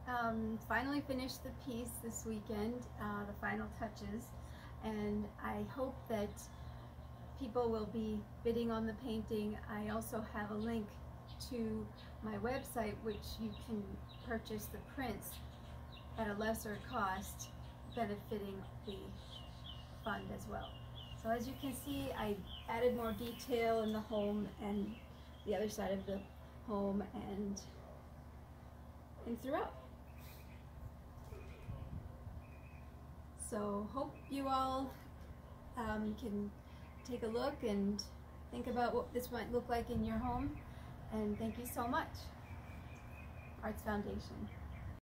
finally finished the piece this weekend, the final touches, and I hope that people will be bidding on the painting. I also have a link to my website, which you can purchase the prints at a lesser cost, benefiting the fund as well. So as you can see, I added more detail in the home and the other side of the home and throughout. So hope you all can take a look and think about what this might look like in your home. And thank you so much, Arts Foundation.